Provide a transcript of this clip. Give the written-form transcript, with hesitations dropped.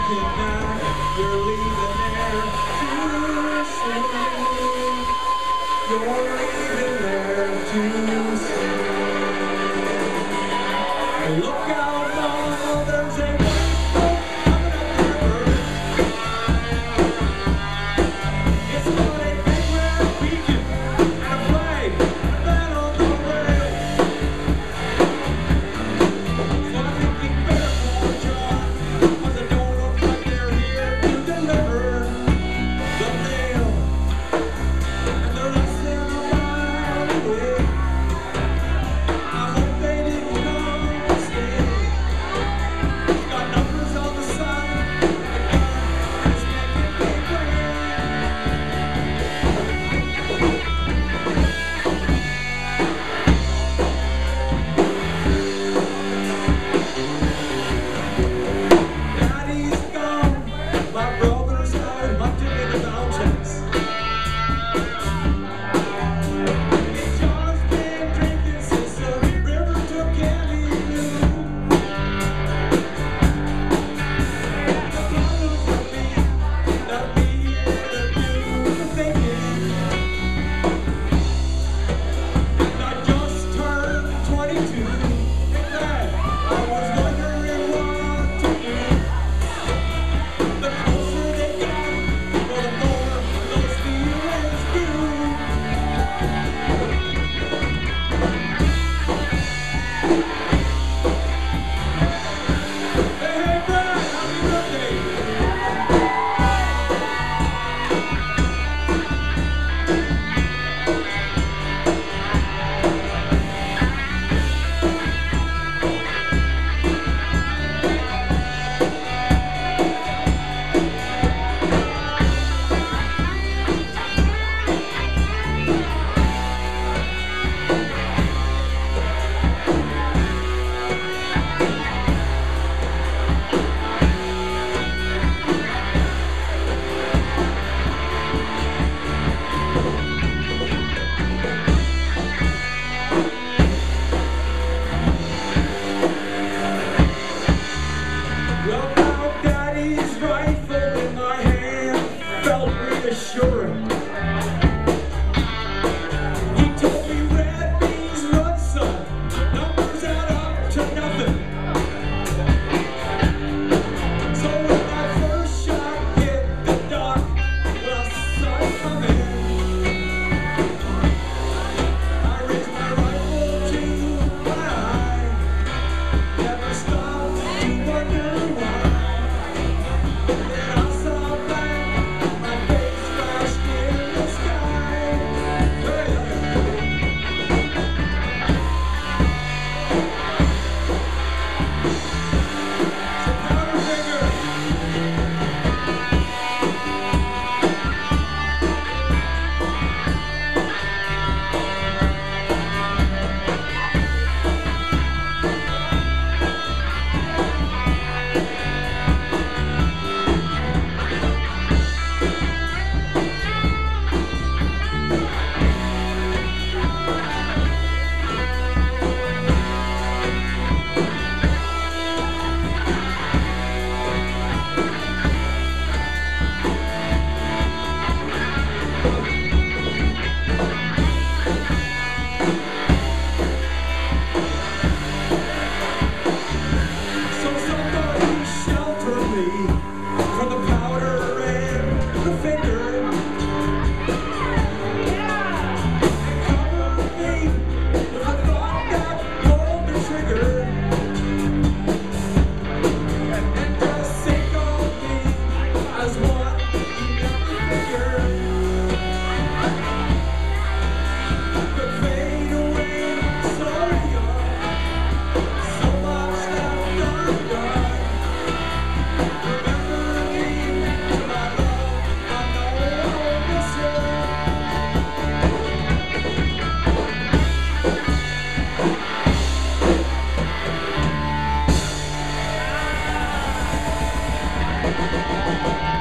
back, you're leaving there too soon. You're leaving there too soon. Look out, mama, there's a white boat coming up the river. It's got a big red beacon and a flag and a man on the rail. So I think you better call John, 'cause it don't look like they're here to deliver the mail. And they're less than a mile away. I hope they didn't come to stay. It's got numbers on the side, a gun, and it's making me pray. Daddy's gone, my brother's out hunting in the mountains. John's been drinking since the river took him blue. The problems for me, not being able to do the thinking. And I just turned 22. And that I was wondering what to do. The closer they got, the more those feelings grew. Hey, Brad, happy birthday! Well, now Daddy's rifle in my hand felt reassuring. He told me red means run, son. Numbers add up to nothing. So when my first shot hit the dock, well, I saw it coming. I raised my rifle to my eye. Never stopped to wonder why. Then I saw black, my face flashed in the sky. Hey. So Powderfinger. So somebody shelter me from the powder and the finger. And cover me with a thought that pulled the trigger. And just sink on me as one you never figured could fade away so young. So much left undone. Remember me to my love, I know I'll miss you.